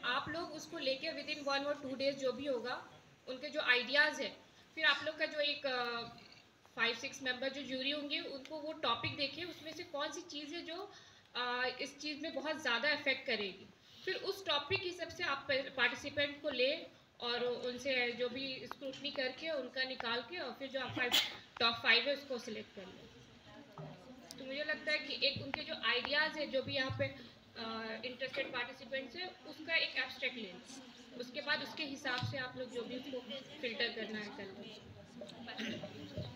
आप लोग उसको लेके विद इन 1 और 2 डेज जो भी होगा, उनके जो आइडियाज़ है, फिर आप लोग का जो एक 5-6 मेंबर जो जूरी होंगे, उनको वो टॉपिक देखें, उसमें से कौन सी चीज़ है जो इस चीज़ में बहुत ज़्यादा इफेक्ट करेगी। फिर उस टॉपिक के हिसाब से आप पार्टिसिपेंट को ले और उनसे जो भी स्क्रूटनी करके उनका निकाल के और फिर जो आप टॉप 5 है उसको सिलेक्ट कर लें। तो मुझे लगता है कि एक उनके जो आइडियाज़ है, जो भी यहाँ पे इंटरेस्टेड पार्टिसिपेंट्स है, उसका एक एब्स्ट्रैक्ट ले लें। उसके बाद उसके हिसाब से आप लोग जो भी उसको फिल्टर करना है कर लें।